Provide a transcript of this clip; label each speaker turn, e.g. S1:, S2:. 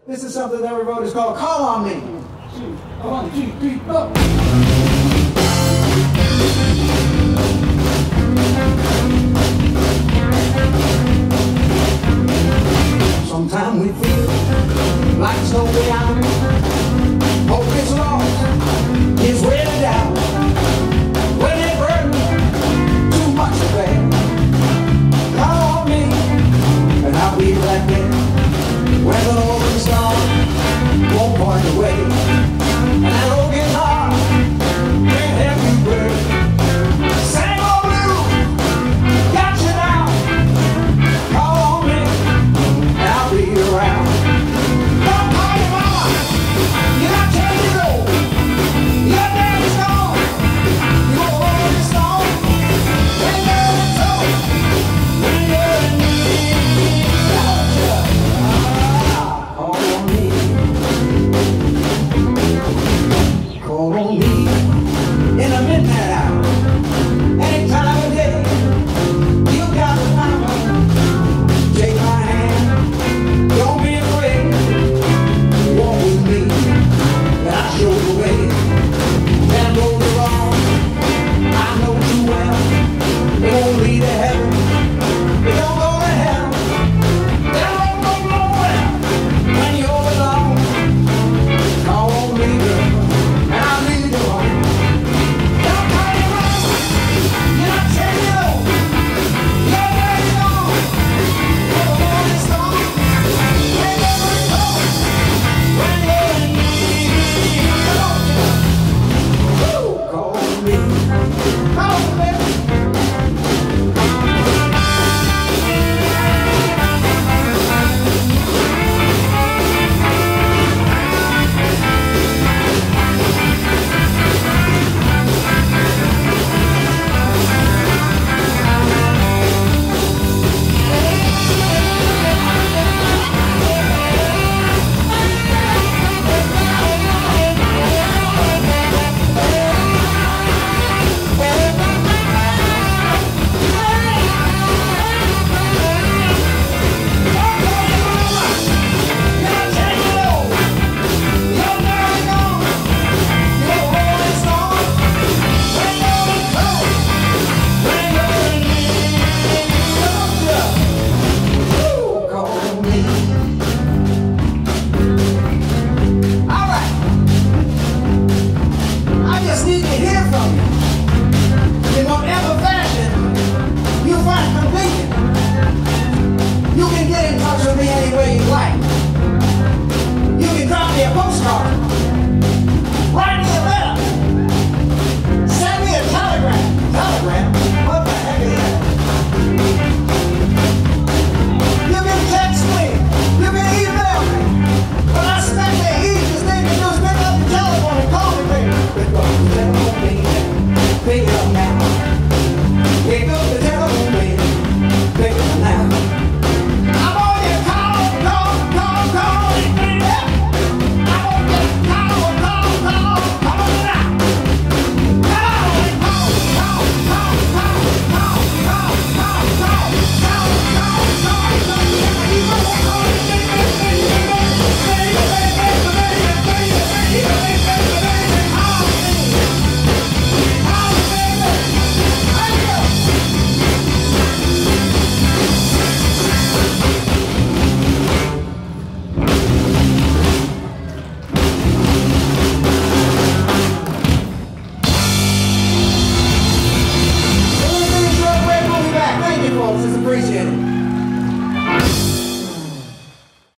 S1: This is something that we wrote. It's called Call on Me. 1, 2, 3, 4. Sometimes we feel like there's no way out. Hope is lost, is weighed down. When they burden too much to bear, call on me, and I'll be right there. When the open storm won't point away, and that old guitar can't help you break. Same old blues got you down. Call on me, and I'll be around. Don't call your mama, you're not 10 years old. Your daddy's gone, you're the old storm. When you're in trouble, when you're in need, don't you? Call on me. Call on me in the midnight hour. Any time of day, you got the power. Take my hand, don't be afraid. Walk with me, and I'll show the way. And road is wrong, I know too well. It won't lead to heaven, it don't go to hell. It won't go nowhere when you're alone. Call on me, girl, and I'll lead you home. Don't call your mama, you're not 10 years old. Your daddy's gone, you're the morning star. When you're in trouble, when you're in need, don't you? Woo! Call on me, call on me. It's appreciated.